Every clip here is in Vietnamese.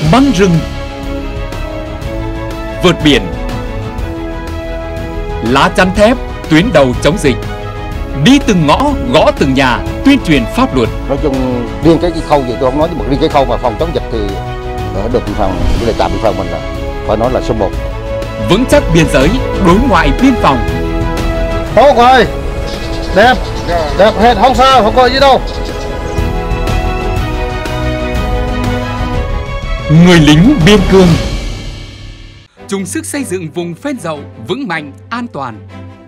băng rừng, vượt biển, lá chắn thép, tuyến đầu chống dịch, đi từng ngõ, gõ từng nhà, tuyên truyền pháp luật. Nói chung riêng cái khâu gì tôi không nói, nhưng mà riêng cái khâu mà phòng chống dịch thì ở đồn biên phòng, với lại trạm biên phòng mình là phải nói là số 1. Vững chắc biên giới, đối ngoại biên phòng. Tốt rồi, đẹp hết, không sao, không có gì đâu. Người lính biên cương chung sức xây dựng vùng phên dậu vững mạnh, an toàn.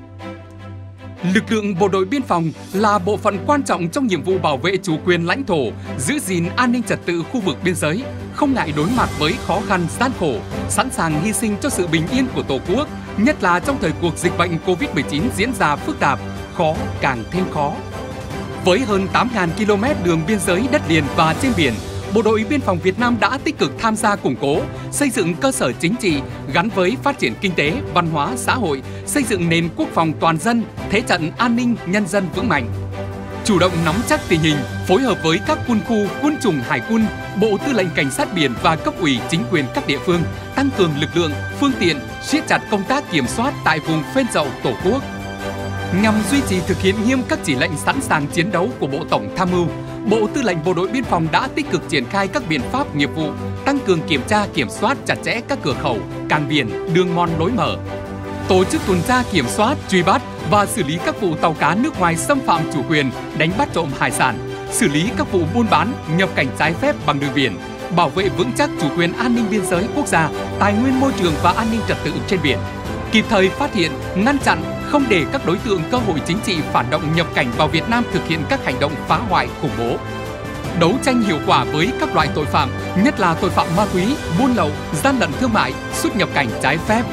Lực lượng bộ đội biên phòng là bộ phận quan trọng trong nhiệm vụ bảo vệ chủ quyền lãnh thổ, giữ gìn an ninh trật tự khu vực biên giới, không ngại đối mặt với khó khăn gian khổ, sẵn sàng hy sinh cho sự bình yên của Tổ quốc, nhất là trong thời cuộc dịch bệnh Covid-19 diễn ra phức tạp, khó càng thêm khó. Với hơn 8.000 km đường biên giới đất liền và trên biển, Bộ đội Biên phòng Việt Nam đã tích cực tham gia củng cố, xây dựng cơ sở chính trị gắn với phát triển kinh tế, văn hóa, xã hội, xây dựng nền quốc phòng toàn dân, thế trận an ninh nhân dân vững mạnh. Chủ động nắm chắc tình hình, phối hợp với các quân khu, quân chủng hải quân, Bộ Tư lệnh Cảnh sát biển và cấp ủy chính quyền các địa phương, tăng cường lực lượng, phương tiện, siết chặt công tác kiểm soát tại vùng phên dậu Tổ quốc. Nhằm duy trì thực hiện nghiêm các chỉ lệnh sẵn sàng chiến đấu của Bộ Tổng Tham mưu, Bộ Tư lệnh Bộ đội Biên phòng đã tích cực triển khai các biện pháp nghiệp vụ, tăng cường kiểm tra kiểm soát chặt chẽ các cửa khẩu, cảng biển, đường mòn lối mở, tổ chức tuần tra kiểm soát, truy bắt và xử lý các vụ tàu cá nước ngoài xâm phạm chủ quyền, đánh bắt trộm hải sản, xử lý các vụ buôn bán, nhập cảnh trái phép bằng đường biển, bảo vệ vững chắc chủ quyền an ninh biên giới quốc gia, tài nguyên môi trường và an ninh trật tự trên biển, kịp thời phát hiện, ngăn chặn, không để các đối tượng cơ hội chính trị phản động nhập cảnh vào Việt Nam thực hiện các hành động phá hoại, khủng bố. Đấu tranh hiệu quả với các loại tội phạm, nhất là tội phạm ma túy, buôn lậu, gian lận thương mại, xuất nhập cảnh trái phép.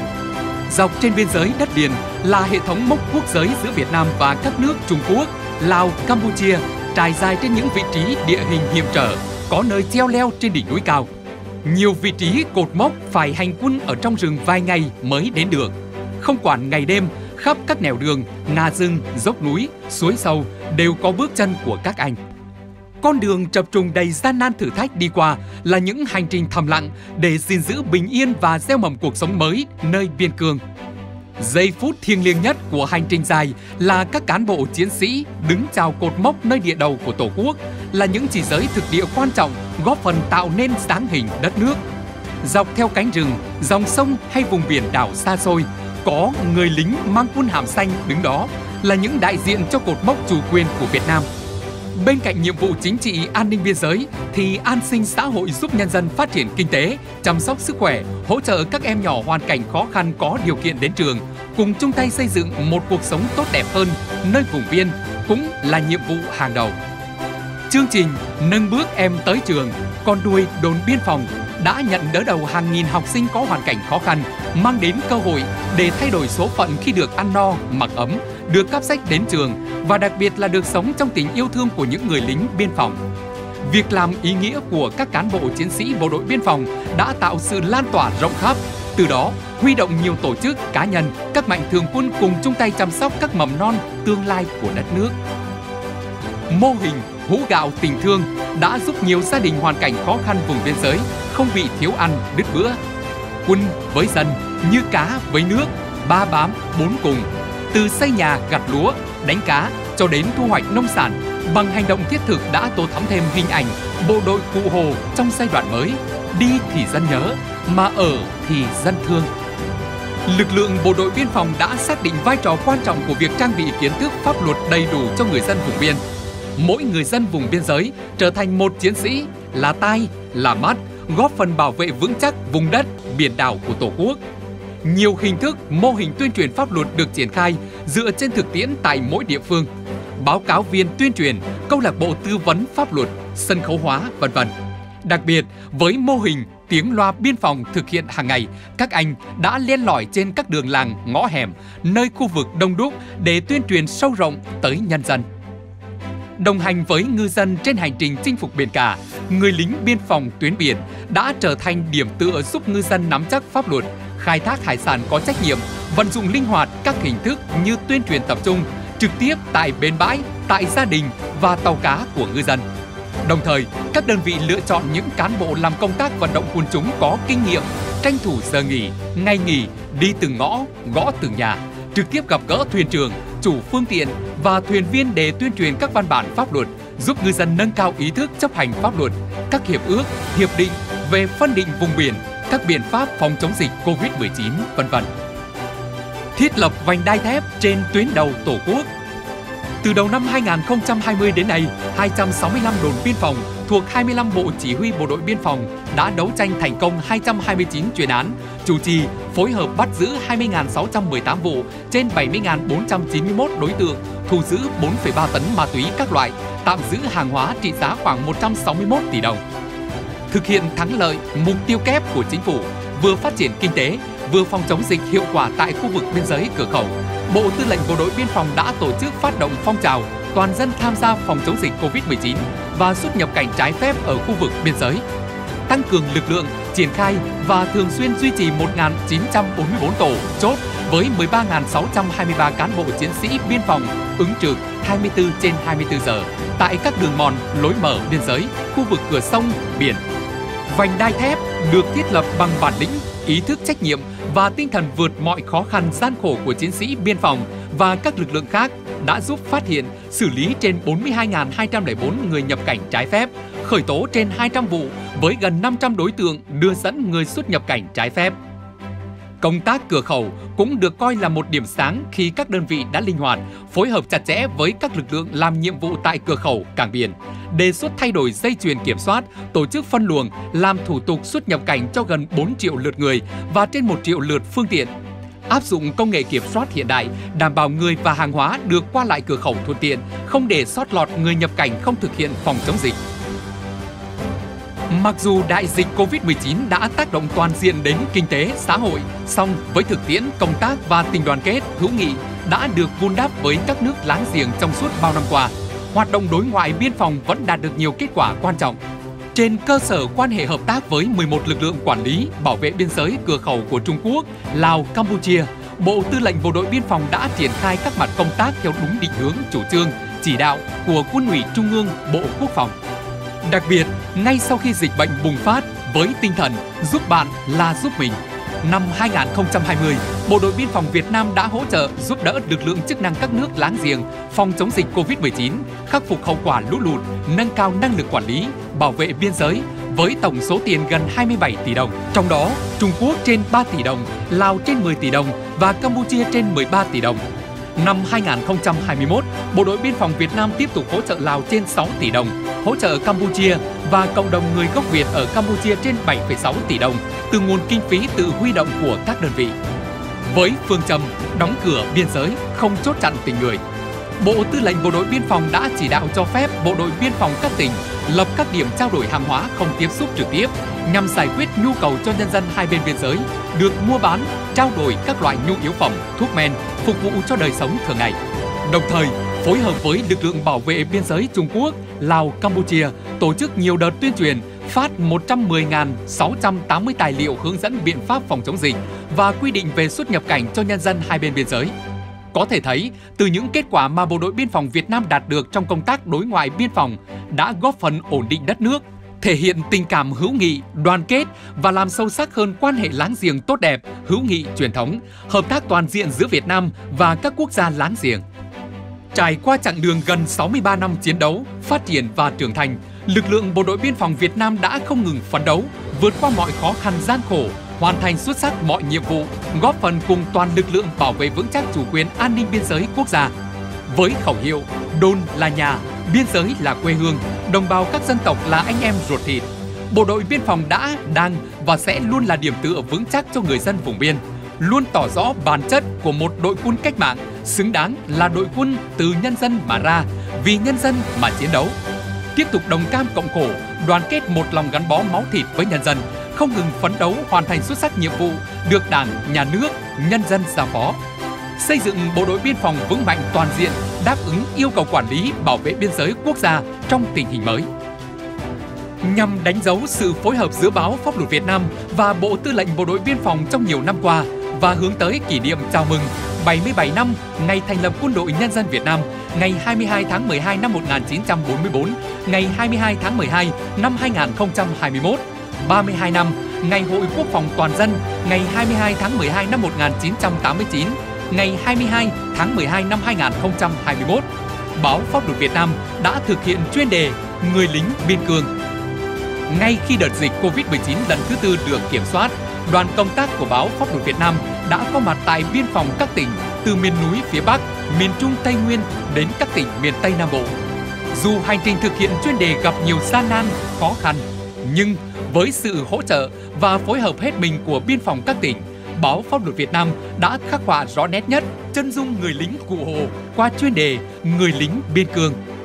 Dọc trên biên giới đất liền là hệ thống mốc quốc giới giữa Việt Nam và các nước Trung Quốc, Lào, Campuchia, trải dài trên những vị trí địa hình hiểm trở, có nơi treo leo trên đỉnh núi cao. Nhiều vị trí cột mốc phải hành quân ở trong rừng vài ngày mới đến được. Không quản ngày đêm, khắp các nẻo đường, ngã rừng, dốc núi, suối sâu đều có bước chân của các anh. Con đường chập trùng đầy gian nan thử thách đi qua là những hành trình thầm lặng để gìn giữ bình yên và gieo mầm cuộc sống mới nơi biên cương. Giây phút thiêng liêng nhất của hành trình dài là các cán bộ chiến sĩ đứng chào cột mốc nơi địa đầu của Tổ quốc, là những chỉ giới thực địa quan trọng góp phần tạo nên dáng hình đất nước. Dọc theo cánh rừng, dòng sông hay vùng biển đảo xa xôi, có người lính mang quân hàm xanh đứng đó là những đại diện cho cột mốc chủ quyền của Việt Nam. Bên cạnh nhiệm vụ chính trị an ninh biên giới thì an sinh xã hội giúp nhân dân phát triển kinh tế, chăm sóc sức khỏe, hỗ trợ các em nhỏ hoàn cảnh khó khăn có điều kiện đến trường, cùng chung tay xây dựng một cuộc sống tốt đẹp hơn nơi vùng biên cũng là nhiệm vụ hàng đầu. Chương trình Nâng bước em tới trường, con đuôi đồn biên phòng đã nhận đỡ đầu hàng nghìn học sinh có hoàn cảnh khó khăn, mang đến cơ hội để thay đổi số phận khi được ăn no, mặc ấm, được cắp sách đến trường và đặc biệt là được sống trong tình yêu thương của những người lính biên phòng. Việc làm ý nghĩa của các cán bộ chiến sĩ bộ đội biên phòng đã tạo sự lan tỏa rộng khắp, từ đó huy động nhiều tổ chức, cá nhân, các mạnh thường quân cùng chung tay chăm sóc các mầm non tương lai của đất nước. Mô hình hũ gạo tình thương đã giúp nhiều gia đình hoàn cảnh khó khăn vùng biên giới không bị thiếu ăn đứt bữa. Quân với dân như cá với nước, ba bám bốn cùng. Từ xây nhà gặt lúa, đánh cá cho đến thu hoạch nông sản, bằng hành động thiết thực đã tô thắm thêm hình ảnh bộ đội Cụ Hồ trong giai đoạn mới. Đi thì dân nhớ, mà ở thì dân thương. Lực lượng bộ đội biên phòng đã xác định vai trò quan trọng của việc trang bị kiến thức pháp luật đầy đủ cho người dân vùng biên. Mỗi người dân vùng biên giới trở thành một chiến sĩ, là tai, là mắt, góp phần bảo vệ vững chắc vùng đất, biển đảo của Tổ quốc. Nhiều hình thức, mô hình tuyên truyền pháp luật được triển khai dựa trên thực tiễn tại mỗi địa phương. Báo cáo viên tuyên truyền, câu lạc bộ tư vấn pháp luật, sân khấu hóa, v.v. Đặc biệt, với mô hình tiếng loa biên phòng thực hiện hàng ngày, các anh đã len lỏi trên các đường làng, ngõ hẻm, nơi khu vực đông đúc để tuyên truyền sâu rộng tới nhân dân. Đồng hành với ngư dân trên hành trình chinh phục biển cả, người lính biên phòng tuyến biển đã trở thành điểm tựa giúp ngư dân nắm chắc pháp luật, khai thác hải sản có trách nhiệm, vận dụng linh hoạt các hình thức như tuyên truyền tập trung, trực tiếp tại bến bãi, tại gia đình và tàu cá của ngư dân. Đồng thời, các đơn vị lựa chọn những cán bộ làm công tác vận động quần chúng có kinh nghiệm, tranh thủ giờ nghỉ, ngày nghỉ, đi từng ngõ, gõ từng nhà, trực tiếp gặp gỡ thuyền trưởng, chủ phương tiện và thuyền viên để tuyên truyền các văn bản pháp luật, giúp ngư dân nâng cao ý thức chấp hành pháp luật, các hiệp ước, hiệp định về phân định vùng biển, các biện pháp phòng chống dịch Covid-19, v.v. Thiết lập vành đai thép trên tuyến đầu Tổ quốc. Từ đầu năm 2020 đến nay, 265 đồn biên phòng thuộc 25 bộ chỉ huy bộ đội biên phòng đã đấu tranh thành công 229 chuyên án, chủ trì, phối hợp bắt giữ 20.618 vụ trên 70.491 đối tượng, thu giữ 4,3 tấn ma túy các loại, tạm giữ hàng hóa trị giá khoảng 161 tỷ đồng. Thực hiện thắng lợi mục tiêu kép của chính phủ, vừa phát triển kinh tế, vừa phòng chống dịch hiệu quả tại khu vực biên giới cửa khẩu, Bộ Tư lệnh Bộ đội Biên phòng đã tổ chức phát động phong trào toàn dân tham gia phòng chống dịch Covid-19 và xuất nhập cảnh trái phép ở khu vực biên giới. Tăng cường lực lượng, triển khai và thường xuyên duy trì 1.944 tổ chốt với 13.623 cán bộ chiến sĩ biên phòng ứng trực 24/24 giờ tại các đường mòn, lối mở biên giới, khu vực cửa sông, biển. Vành đai thép được thiết lập bằng bản lĩnh, ý thức trách nhiệm và tinh thần vượt mọi khó khăn gian khổ của chiến sĩ biên phòng và các lực lượng khác đã giúp phát hiện, xử lý trên 42.204 người nhập cảnh trái phép, khởi tố trên 200 vụ với gần 500 đối tượng đưa dẫn người xuất nhập cảnh trái phép. Công tác cửa khẩu cũng được coi là một điểm sáng khi các đơn vị đã linh hoạt, phối hợp chặt chẽ với các lực lượng làm nhiệm vụ tại cửa khẩu, cảng biển, đề xuất thay đổi dây chuyền kiểm soát, tổ chức phân luồng, làm thủ tục xuất nhập cảnh cho gần 4 triệu lượt người và trên 1 triệu lượt phương tiện. Áp dụng công nghệ kiểm soát hiện đại, đảm bảo người và hàng hóa được qua lại cửa khẩu thuận tiện, không để sót lọt người nhập cảnh không thực hiện phòng chống dịch. Mặc dù đại dịch Covid-19 đã tác động toàn diện đến kinh tế, xã hội, song với thực tiễn công tác và tình đoàn kết, hữu nghị đã được vun đắp với các nước láng giềng trong suốt bao năm qua, hoạt động đối ngoại biên phòng vẫn đạt được nhiều kết quả quan trọng. Trên cơ sở quan hệ hợp tác với 11 lực lượng quản lý, bảo vệ biên giới cửa khẩu của Trung Quốc, Lào, Campuchia, Bộ Tư lệnh Bộ đội Biên phòng đã triển khai các mặt công tác theo đúng định hướng, chủ trương, chỉ đạo của Quân ủy Trung ương, Bộ Quốc phòng. Đặc biệt, ngay sau khi dịch bệnh bùng phát, với tinh thần giúp bạn là giúp mình, năm 2020, Bộ đội Biên phòng Việt Nam đã hỗ trợ giúp đỡ lực lượng chức năng các nước láng giềng phòng chống dịch Covid-19, khắc phục hậu quả lũ lụt, nâng cao năng lực quản lý, bảo vệ biên giới với tổng số tiền gần 27 tỷ đồng. Trong đó, Trung Quốc trên 3 tỷ đồng, Lào trên 10 tỷ đồng và Campuchia trên 13 tỷ đồng. Năm 2021, Bộ đội Biên phòng Việt Nam tiếp tục hỗ trợ Lào trên 6 tỷ đồng, hỗ trợ Campuchia và cộng đồng người gốc Việt ở Campuchia trên 7,6 tỷ đồng từ nguồn kinh phí tự huy động của các đơn vị. Với phương châm đóng cửa biên giới, không chốt chặn tình người, Bộ Tư lệnh Bộ đội Biên phòng đã chỉ đạo cho phép Bộ đội Biên phòng các tỉnh lập các điểm trao đổi hàng hóa không tiếp xúc trực tiếp nhằm giải quyết nhu cầu cho nhân dân hai bên biên giới được mua bán, trao đổi các loại nhu yếu phẩm, thuốc men phục vụ cho đời sống thường ngày. Đồng thời, phối hợp với lực lượng bảo vệ biên giới Trung Quốc, Lào, Campuchia tổ chức nhiều đợt tuyên truyền, phát 110.680 tài liệu hướng dẫn biện pháp phòng chống dịch và quy định về xuất nhập cảnh cho nhân dân hai bên biên giới. Có thể thấy, từ những kết quả mà Bộ đội Biên phòng Việt Nam đạt được trong công tác đối ngoại biên phòng đã góp phần ổn định đất nước, thể hiện tình cảm hữu nghị, đoàn kết và làm sâu sắc hơn quan hệ láng giềng tốt đẹp, hữu nghị truyền thống, hợp tác toàn diện giữa Việt Nam và các quốc gia láng giềng. Trải qua chặng đường gần 63 năm chiến đấu, phát triển và trưởng thành, lực lượng Bộ đội Biên phòng Việt Nam đã không ngừng phấn đấu, vượt qua mọi khó khăn gian khổ, hoàn thành xuất sắc mọi nhiệm vụ, góp phần cùng toàn lực lượng bảo vệ vững chắc chủ quyền an ninh biên giới quốc gia. Với khẩu hiệu đồn là nhà, biên giới là quê hương, đồng bào các dân tộc là anh em ruột thịt, Bộ đội Biên phòng đã, đang và sẽ luôn là điểm tựa vững chắc cho người dân vùng biên, luôn tỏ rõ bản chất của một đội quân cách mạng, xứng đáng là đội quân từ nhân dân mà ra, vì nhân dân mà chiến đấu. Tiếp tục đồng cam cộng khổ, đoàn kết một lòng gắn bó máu thịt với nhân dân, không ngừng phấn đấu hoàn thành xuất sắc nhiệm vụ được Đảng, Nhà nước, nhân dân giao phó. Xây dựng Bộ đội Biên phòng vững mạnh toàn diện, đáp ứng yêu cầu quản lý, bảo vệ biên giới quốc gia trong tình hình mới. Nhằm đánh dấu sự phối hợp giữa báo Pháp luật Việt Nam và Bộ Tư lệnh Bộ đội Biên phòng trong nhiều năm qua và hướng tới kỷ niệm chào mừng 77 năm ngày thành lập Quân đội Nhân dân Việt Nam, ngày 22 tháng 12 năm 1944, ngày 22 tháng 12 năm 2021, 32 năm Ngày Hội Quốc phòng Toàn dân, ngày 22 tháng 12 năm 1989, ngày 22 tháng 12 năm 2021, báo Pháp luật Việt Nam đã thực hiện chuyên đề Người lính biên cương. Ngay khi đợt dịch Covid-19 lần thứ tư được kiểm soát, đoàn công tác của báo Pháp luật Việt Nam đã có mặt tại biên phòng các tỉnh từ miền núi phía Bắc, miền Trung Tây Nguyên đến các tỉnh miền Tây Nam Bộ. Dù hành trình thực hiện chuyên đề gặp nhiều gian nan, khó khăn, nhưng với sự hỗ trợ và phối hợp hết mình của biên phòng các tỉnh, báo Pháp luật Việt Nam đã khắc họa rõ nét nhất chân dung người lính Cụ Hồ qua chuyên đề Người lính biên cương.